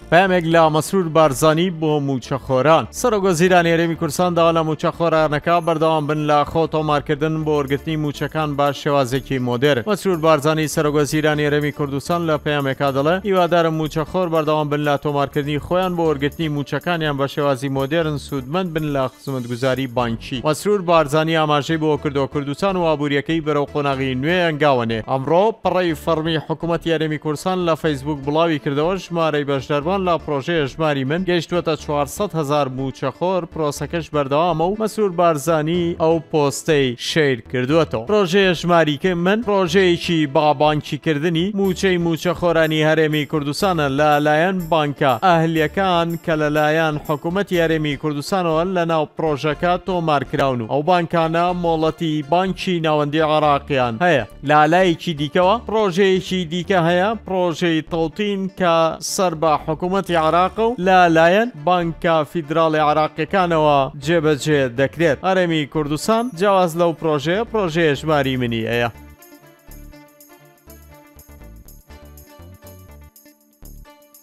پامێک لە مەسرور بارزانی بۆ موچەخۆران. سەرۆکوەزیرانی هەرێمی کوردستان داوا لە موچەخۆرانەکە بەردەوام بن لە خۆ تۆمارکردن بۆ وەرگرتنی موچەکان بە شێوازێکی مۆدێرن. مەسرور بارزانی سەرۆکوەزیرانی هەرێمی کوردستان لە پەیامێکا دەڵێ هیوادارم موچەخۆر بەردەوام بن لە تۆمارکردنی خۆیان بۆ وەرگرتنی موچەکانیان بە شێوازی مۆدێرن سوودمەند بن لە خزمەتگوزاری بانکی. مەسرور بارزانی ئاماژەی بۆ کردو کوردستان و ئابوووریەکەی بەرەو قۆناغی نوێ ئەنگاوەنێ. ئەمڕۆ پڕی فەرمی حکوومەتی هەرێمی کوردستان لە فەیسبوک بڵاوی کردەوە ژمارەی بەشداربوان لە پرۆژەیە ژماری من گەیشتووەتە 400,000 موچەخۆر. پرۆسەکەش بەردەوامە و مەسرور بارزانی ئەو پۆستەی شیر کردووەتەوە. پرۆژەیە ژماریکە من پرۆژەیەکی با بانکیکردنی موچەی موچەخۆرانی هەرێمی کوردستانە لەلایەن بانکە ئەهلیەکان کە لەلایەن حکوومەتی هەرێمی کوردستانەوە لە ناو پرۆژەکە تۆمارکراون و ئەو بانکانە مۆڵەتی بانکی ناوەندی عێراقیان هەیە. لالایەکی دیکەوە پرۆژەیەکی دیکە هەیە، پرۆژەی تەوتین کە سەر بە حکوومەتی عێراق و لەلایەن بانکە فیدراڵی عێراقیەکانەوە جێبەجێ دەکرێت. هەرێمی کوردستان جیاواز لەو پرۆژەیە ژماری منی هەیە.